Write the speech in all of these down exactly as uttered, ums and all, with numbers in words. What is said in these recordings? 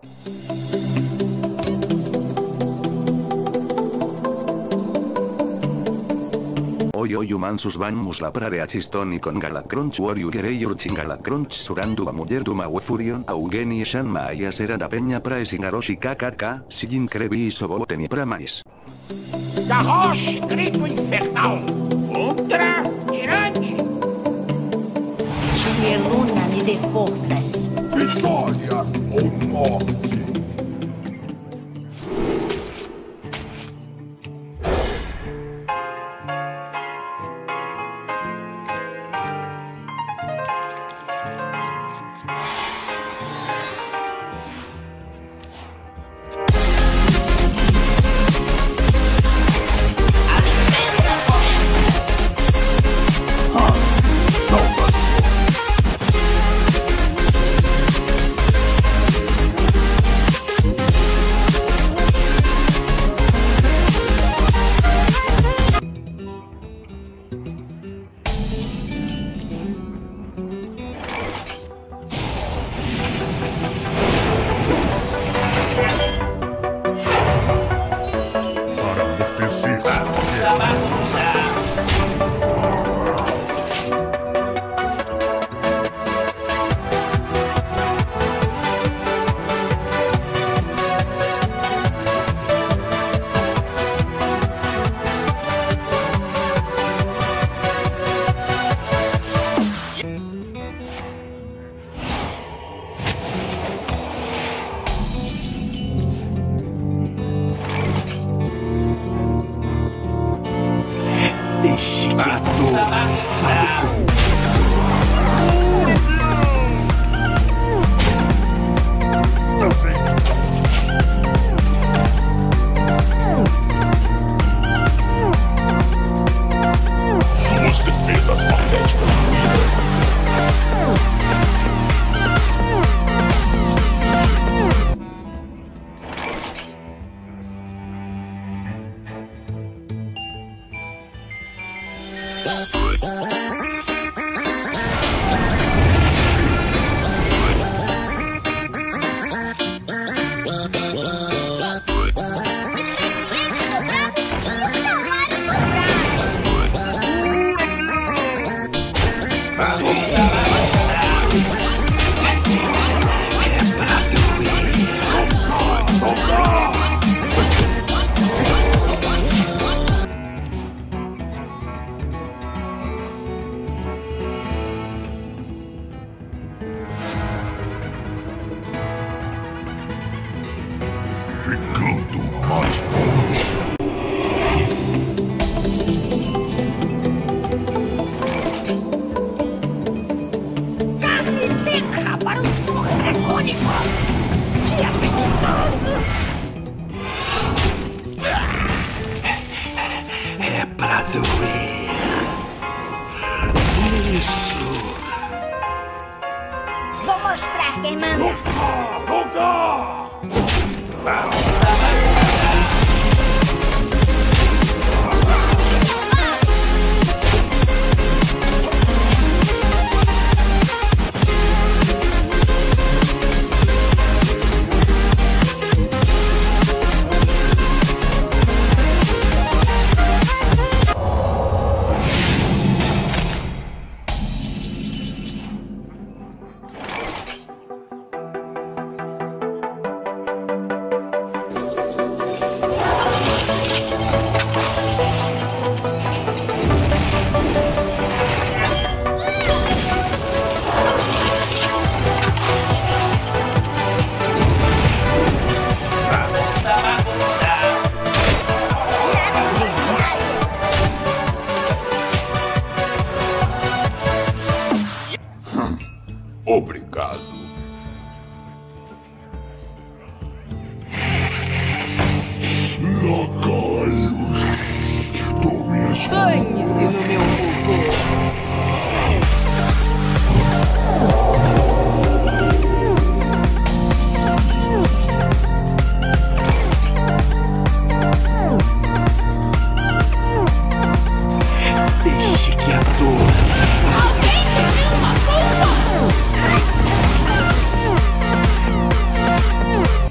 Hoy hoy humansus vamos la prare a Hearthstone con Galakrond warrior urchin Galakrond surando a muller duma wefurion augeni shan maia sera da peña prae singaroshi kkk sigin crebi soboten e pramais. Garrosh, grito infernal! Contra tirante! Minha luna me dê forças! Vitória ou morte! Ficando mais longe. Terra para o senhor dracônico! Que apetitoso! É pra doer. Isso. Vou mostrar quem manda! Rogar! Obrigado. Lacaios, tome as Banhe-se no meu fogo! Deixe que a dor. Alguém pediu uma bomba!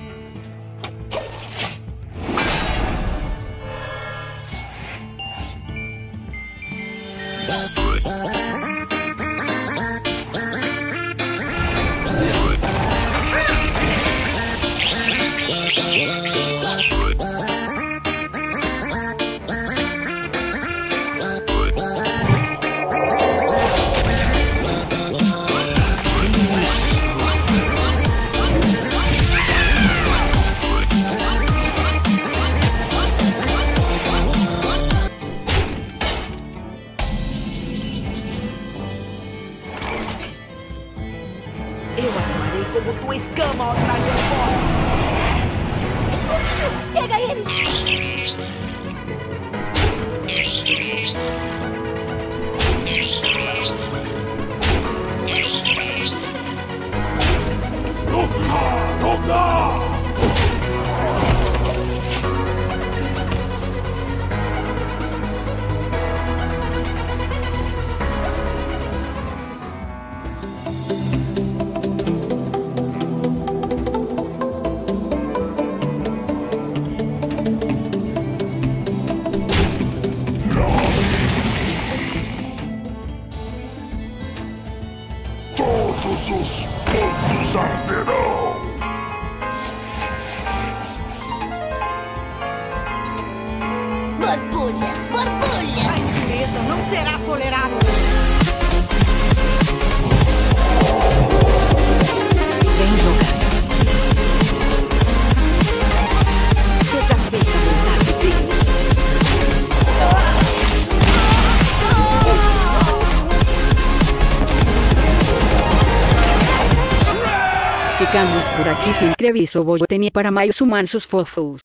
borbulhas. A impureza não será tolerada. Vem jogar. Seja feita a vontade dele. Ficamos por aqui se inscreve e vou para mais humanos fofos.